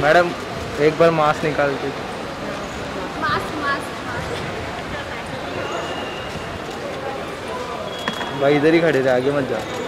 Madam एक बार mask निकाल के। Mask mask mask. भाई इधर ही खड़े थे, आगे मत जा।